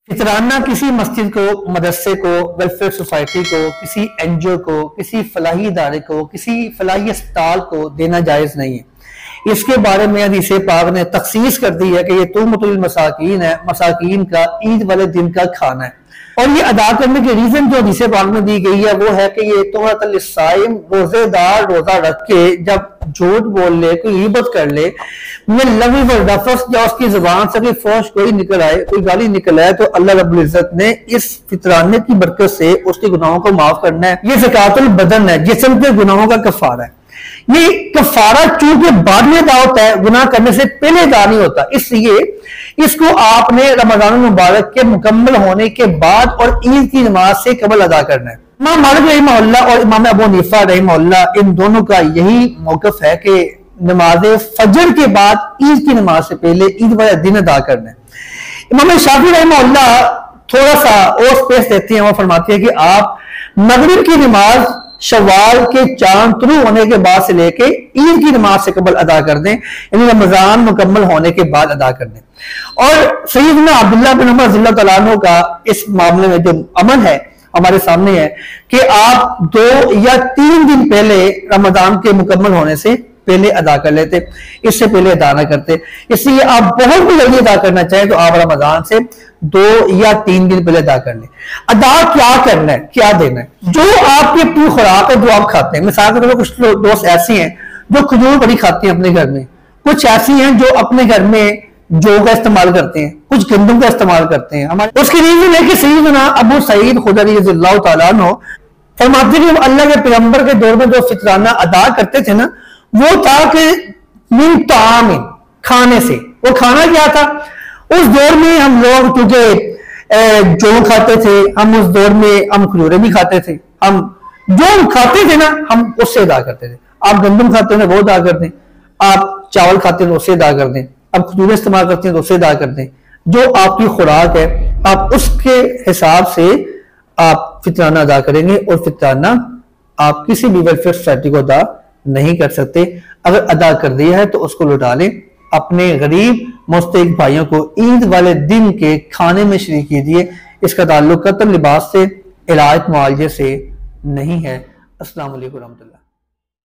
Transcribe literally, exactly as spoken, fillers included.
फितराना किसी मस्जिद को, मदरसे को, वेलफेयर सोसाइटी को, किसी एनजीओ को, किसी फलाही इदारे को, किसी फलाही अस्पताल को देना जायज नहीं है। इसके बारे में हदीस पाक ने तखसीस कर दी है कि ये तुहमतुल मसाकीन है, मसाकीन का ईद वाले दिन का खाना है। और ये अदा करने की रीजन जो हदीस पाक में दी गई है वो है कि ये तुहमतुल साइम, रोजेदार रोजा रख के जब झूठ बोल ले, कोई गिबत कर ले, लवी व रफस या उसकी जुबान से कोई फौश कोई निकल आए, कोई गाली निकल आए, तो अल्लाह रब्बुल इज्जत ने इस फितराने की बरकत से उसके गुनाहों को माफ करना है। ये ज़कातुल बदन है, जिस्म के गुनाहों का कफारा है। ये कफारा चूंकि बाद में अदा होता है, गुनाह करने से पहले अदा नहीं होता, इसलिए इसको आपने रमजान मुबारक के मुकम्मल होने के बाद और ईद की नमाज से कबल अदा करना है। इमाम मालिक रहमहुल्लाह और इमाम अबू हनीफा रहमहुल्लाह इन दोनों का यही मौकफ है कि नमाज फजर के बाद ईद की नमाज से पहले ईद वाला दिन अदा करना है। इमाम शाफी रहमहुल्लाह थोड़ा सा और स्पेस देते हैं, वो फरमाते हैं कि आप मगरिब की नमाज शव्वाल के चांद तुलू होने के बाद से लेके ईद की नमाज से कबल अदा कर दें, यानी रमजान मुकम्मल होने के बाद अदा कर दें। और सैयदना अब्दुल्लाह बिन उमर रज़ियल्लाहु तआला अन्हु का इस मामले में जो अमल है हमारे सामने है कि आप दो या तीन दिन पहले रमजान के मुकम्मल होने से पहले अदा कर लेते, इससे पहले अदा ना करते। इसलिए आप बहुत भी जल्दी अदा करना चाहें तो आप रमजान से दो या तीन दिन पहले अदा कर लें। अदा क्या करना है, क्या देना है, जो आपकी अपनी खुराक है, जो आप खाते हैं। मिसाल के तौर पर कुछ दोस्त ऐसे हैं जो खजूर बड़ी खाते हैं अपने घर में, कुछ ऐसी हैं जो अपने घर में जौ का इस्तेमाल करते हैं, कुछ गंदम का इस्तेमाल करते हैं। हमारे उसकी रीजन है कि सैयदना अबू सईद खुदरी रज़ियल्लाहु तआला अन्हु फरमाते हैं कि अल्लाह के पैगंबर के दौर में जो फितराना अदा करते थे ना, वो था कि मिन तामिन, खाने से। वो खाना क्या था? उस दौर में हम लोग चूंकि जौ खाते थे, हम उस दौर में हम खजूरें भी खाते थे, हम जो हम खाते थे ना हम उससे अदा करते थे। आप गंदम खाते हैं वो अदा कर दें, आप चावल खाते हैं तो उससे अदा कर दें, आप खजूरें इस्तेमाल करते हैं तो उससे अदा कर दें। जो आपकी खुराक है आप उसके हिसाब से आप फितराना अदा करेंगे, और फितराना आप किसी भी वेलफेयर सोसाइटी को अदा नहीं कर सकते। अगर अदा कर दिया है तो उसको लौटा लें। अपने गरीब मुस्तहिक भाइयों को ईद वाले दिन के खाने में शरीक कीजिए। इसका ताल्लुक कत्ल लिबास से, इलाज मुआवजे से नहीं है। अस्सलाम वालेकुम रहमतुल्लाह।